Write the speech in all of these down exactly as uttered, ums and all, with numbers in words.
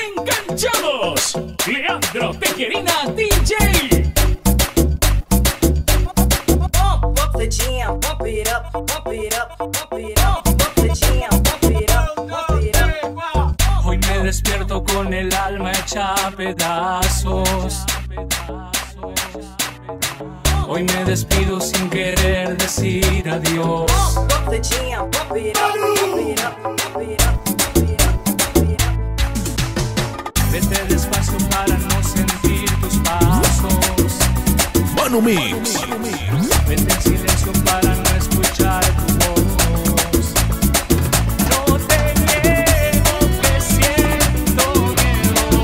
¡Enganchados! Leandro Tejerina D J. Pump up the jam, pump it up, pump it up, pump it up, pump up the jam, pump it up, pump it up. Hoy me despierto con el alma hecha a pedazos. Hoy me despido sin querer decir adiós. Pump up the jam, pump it up, pump it up, pump it up, pump it up, pump it up. Vete despacio para no sentir tus pasos. Manu Mix. Vete en silencio para no escuchar tu voz. No te niego que siento miedo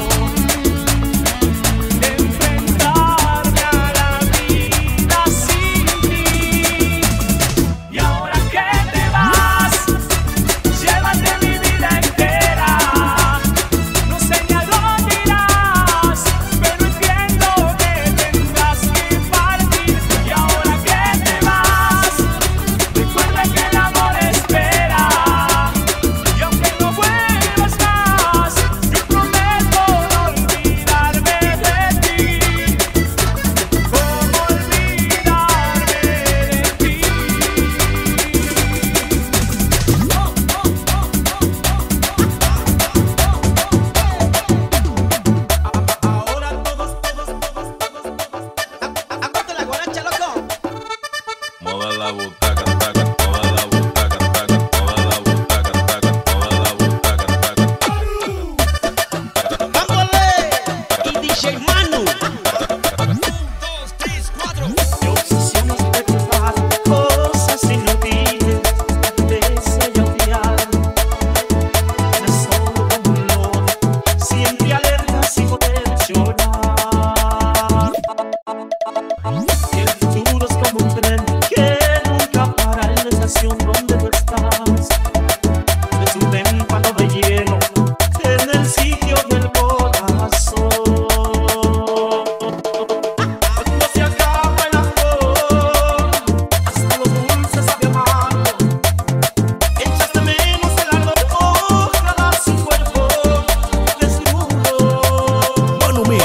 de enfrentarme a la vida sin ti. Y ahora que te vas, llévate mi vida entera. No sé ni a dónde irás, pero entiendo que tendrás que partir. Y ahora que te vas, recuerda que el amor espera. Y aunque no vuelvas más, yo prometo no olvidarme de ti. ¿Cómo olvidarme de ti? Ahora todos, todos, todos, todos. Aguanta la guaracha, loco. Moda la butaca, taca, toda la butaca, taca, toda la butaca, taca, toda la butaca, taca. ¡Vámonos! Y D J Manu. Qué obsesiones de probar cosas inútiles, deseo odiar. Me solo como un lobo, siempre alerta sin poder llorar. El futuro es como un tren que nunca para en la estación donde tú estás. Me suben cuando de hielo en el sitio del corazón. Cuando se acaba el amor, hasta lo dulce sabe amargo. Echas de menos el ardor, ojalá sin cuerpo desnudo. Manu Mix.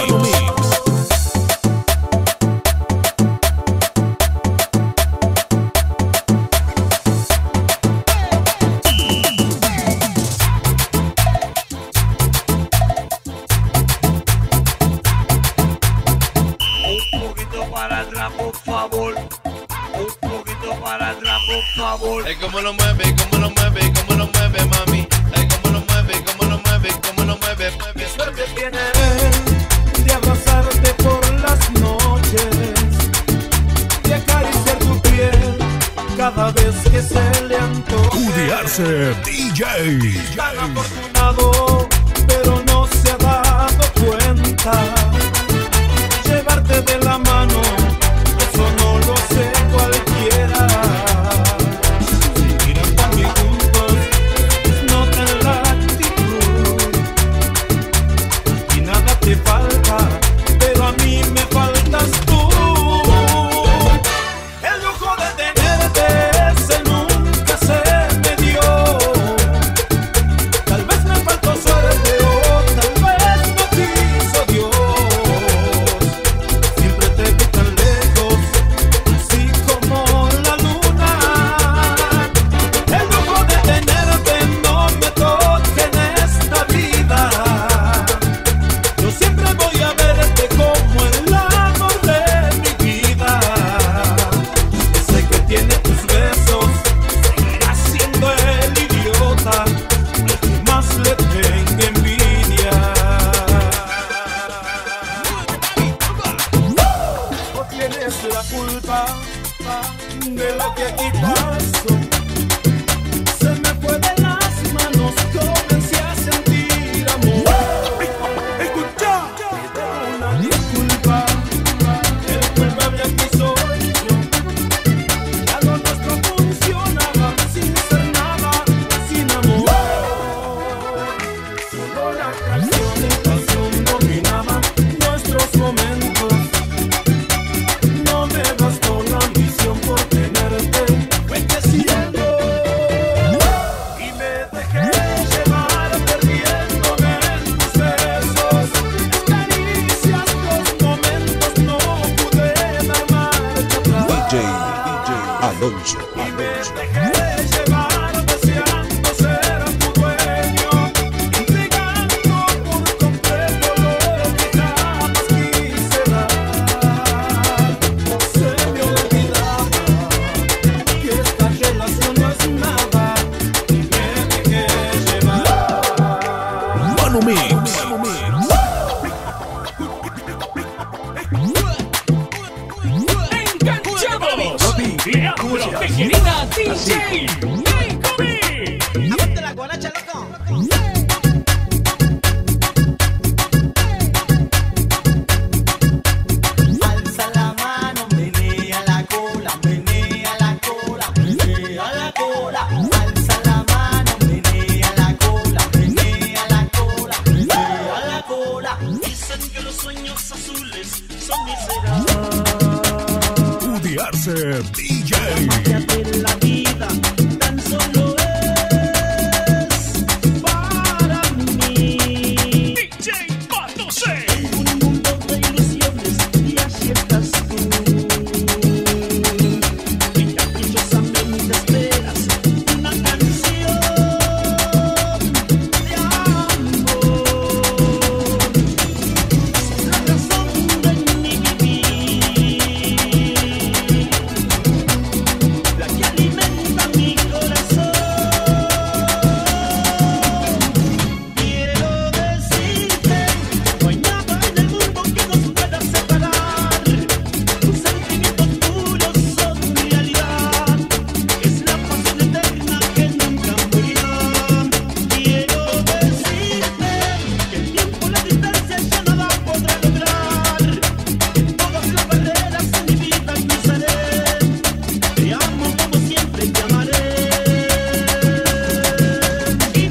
Un poquito para atrás, por favor. Un poquito para atrás, por favor. Ay, cómo lo mueve, cómo lo mueve, cómo lo mueve, mami. Ay, cómo lo mueve, cómo lo mueve, cómo lo mueve, mueve. Suerte tiene de abrazarte por las noches, de acariciar tu piel cada vez que se le antoje. Cuidarse D J. Tan afortunado, pero no se ha dado cuenta. Llevarte de la mano, eso no lo sé cualquiera. Seguir también juntos, nota la actitud. Y nada te falta, pero a mí me faltas tú. El lujo de tenerte, ese nunca se me dio. Tal vez me faltó suerte. Alonso, Y me Alonso. dejé llevar deseando ser tu dueño, entregando por completo lo que jamás quise dar. Se me olvidaba que esta relación no es nada y me dejé llevar. Manu Mix, Manu Mix. ¡Enganchados! Leandro Tejerina D J. ¡Hey, Kobe! Aguante la guaracha, loco. Alza la mano, menea la cola, menea la cola, menea la cola. Alza la mano, menea la cola, menea la cola, menea la cola. Dicen que los sueños azules son miserables. Udi Arce, D J. La magia de la vida tan solo es para mí. D J Pato C. Un mundo de ilusiones y así estás tú. Y caprichosamente esperas una canción de amor. Es la razón de mi vivir, la que alimenta mi corazón. Quiero decirte, no hay nada en el mundo que nos pueda separar. Tus sentimientos puros son mi realidad. Es la pasión eterna que nunca morirá. Quiero decirte que el tiempo, la distancia ya nada podrá lograr. En todas las barreras en mi vida cruzaré. Te amo como siempre te amaré. Y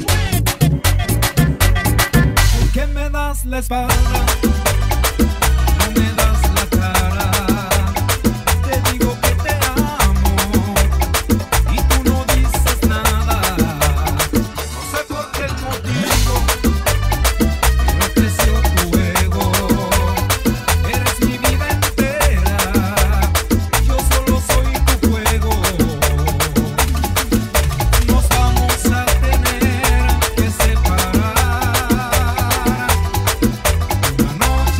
¿Por qué me das la espalda? No me das la cara. Te digo que te amo y tú no dices nada. No sé por qué el motivo, pero creció tu ego. Eres mi vida entera, yo solo soy tu juego. Nos vamos a tener que separar. Una noche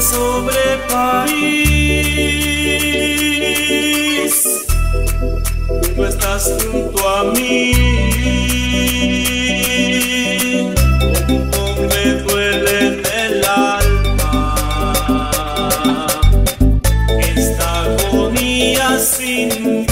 sobre París, tú no estás junto a mí. Como me duele en el alma esta agonía sin ti.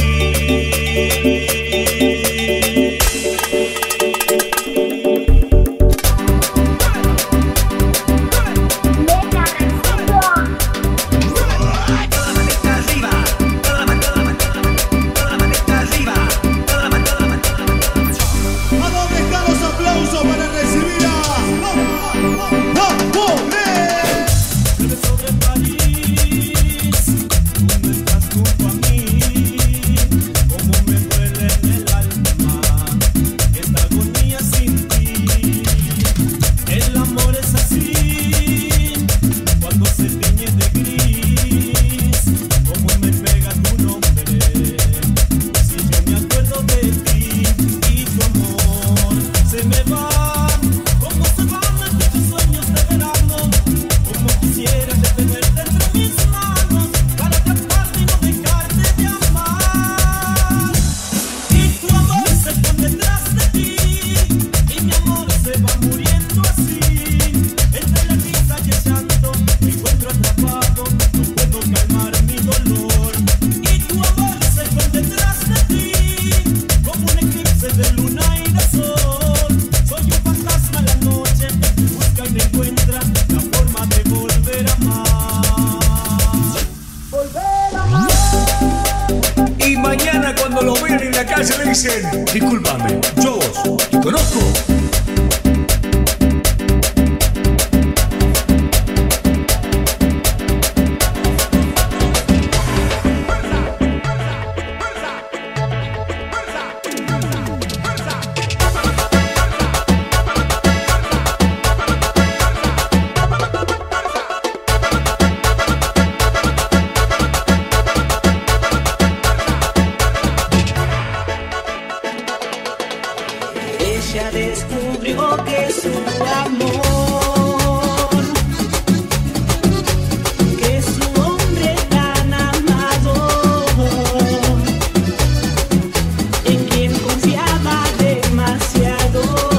Discúlpame, yo te conozco. Ella descubrió que su amor, que su hombre tan amado, en quien confiaba demasiado,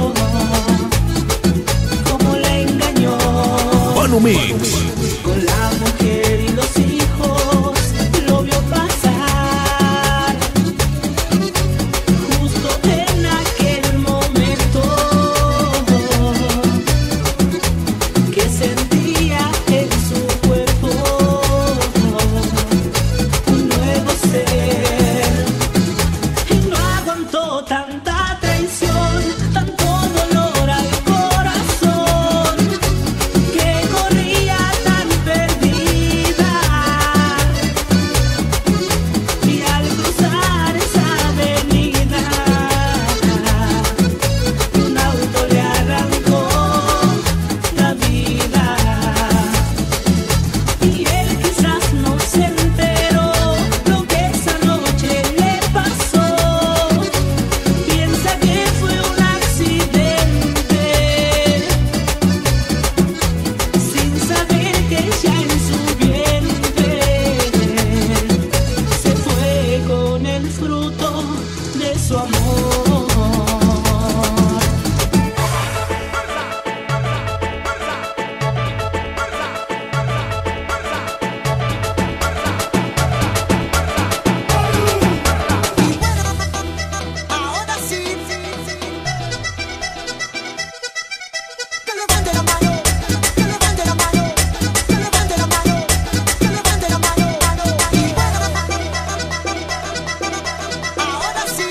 como la engañó. Manu Mix. Con la mujer y los hijos lo vio pasar, justo en aquel momento que sentía en su cuerpo un nuevo ser, y no aguantó tanta traición, tanto dolor al corazón, que corría tan perdida, y al cruzar esa avenida un auto le arrancó la vida, y él quizás no se enteró lo que esa noche le pasó. Piensa que fue un accidente, sin saber que ya en su vientre se fue con el fruto de su amor. Ahora sí, que levante la mano, que levante la mano, que levante la mano, que levante la mano, ahora sí.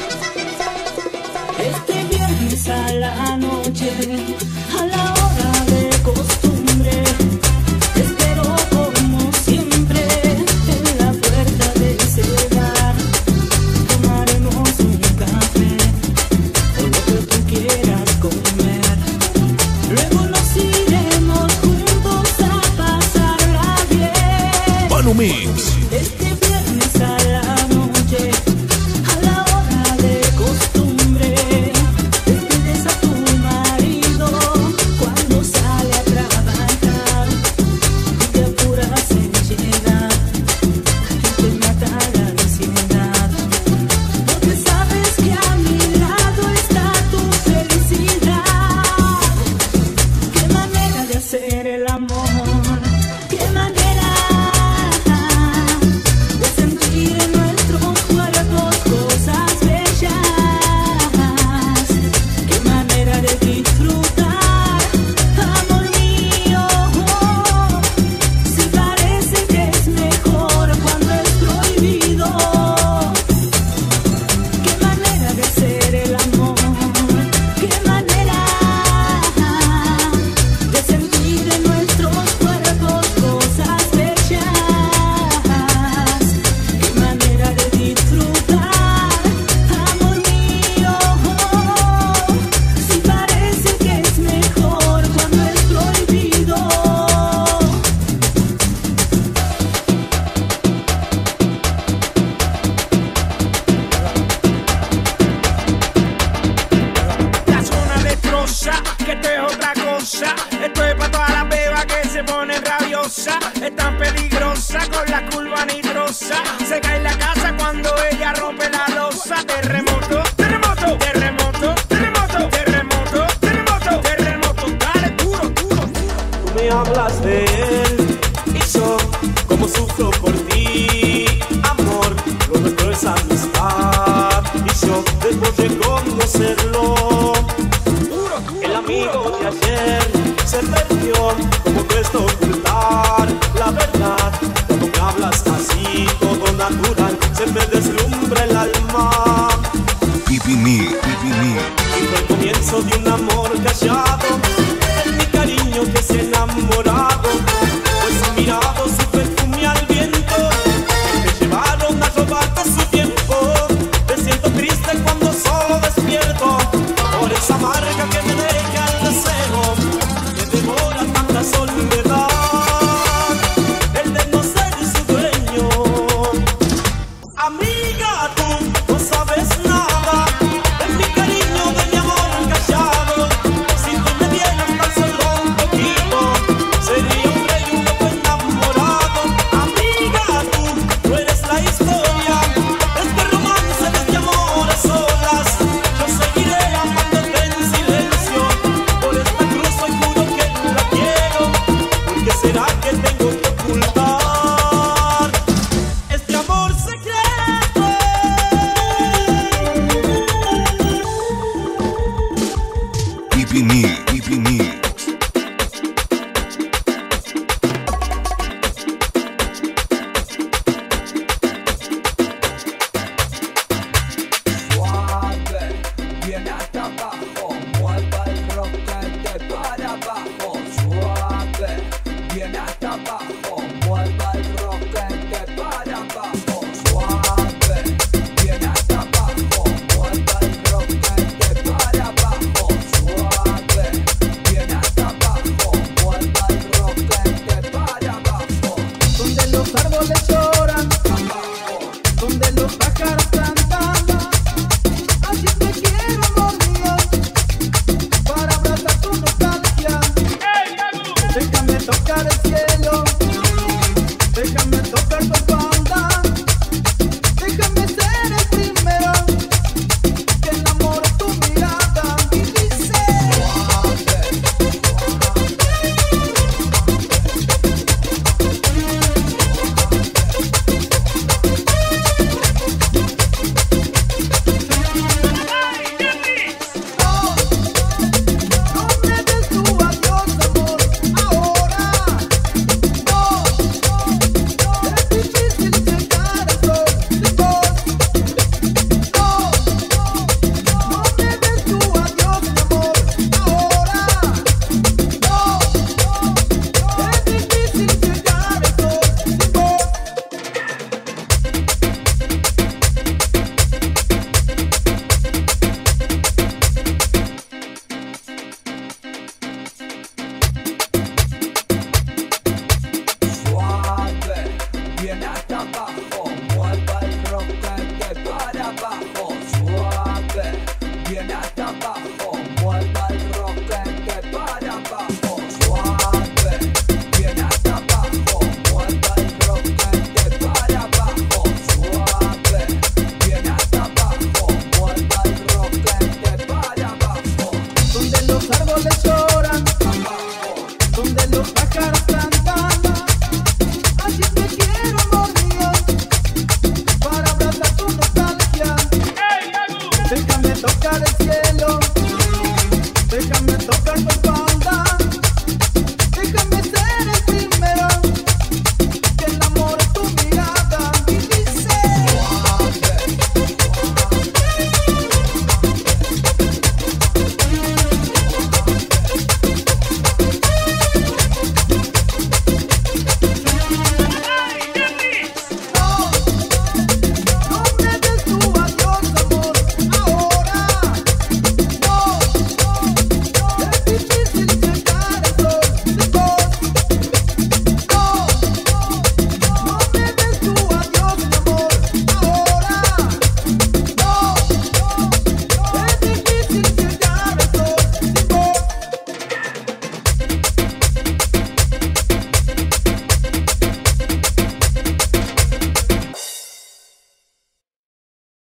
Este viernes a la noche, a la hora de costumbre, te espero como siempre en la puerta de ese bar. Tomaremos un café o lo que tú quieras comer. Luego nos iremos juntos a pasarla bien. Manu Mix. Este viernes a la noche, a la hora de costumbre, despides a tu marido cuando sale a trabajar, y te peligrosa, es tan peligrosa con la curva nitrosa. Se cae en la casa cuando ella rompe la losa. Terremoto, terremoto, terremoto, terremoto, terremoto, terremoto, terremoto. Dale duro, duro, duro. Tú me hablas de él y yo como sufro por ti, amor, lo nuestro es amistad. Y yo después de conocerlo, el amigo de ayer se perdió. Como cuesta ocultar la verdad, cuando me hablas así, todo natural, se me deslumbra el alma. Pipini, Pipini. Y fue el comienzo de un amor callado, en mi cariño que se ha enamorado, pues su mirado, su perfume al viento, me llevaron a robarte su tiempo. Me siento triste cuando solo despierto, por esa marca que me deja el deseo, me devora tanta soledad, el de no ser su dueño. Amiga, tú no sabes nada de mi cariño, de mi amor callado. Si tú me vieras tan solo un poquito, sería un rey y un loco enamorado. Amiga, tú no eres la historia de este romance, de este amor a solas. Yo seguiré amándote en silencio, por esta cruz hoy juro que la quiero. ¿Por qué será que tengo que ocultar este amor secreto? Pipini, Pipini. Suave, viene hasta abajo, mueva el roquete para abajo. Suave, viene hasta abajo, mueva el roquete para abajo. Suave, viene hasta abajo, mueva el roquete para abajo. Suave, viene hasta abajo, mueva el roquete para abajo. Donde los árboles lloran, abajo. Donde los pájaros cantan, así te quiero, amor mío, para abrazar tu nostalgia. Déjame tocar el cielo, déjame tocar tu espalda, déjame ser el primero que enamore tu mirada. Y dice no, no me des tu adiós, amor, ahora. No, es difícil llegar al sol de vos. No, no me des tu adiós, mi amor, ahora. No, es difícil llegar al sol de vos. Suave, viene hasta abajo, mueva el roquete para abajo. Suave, viene hasta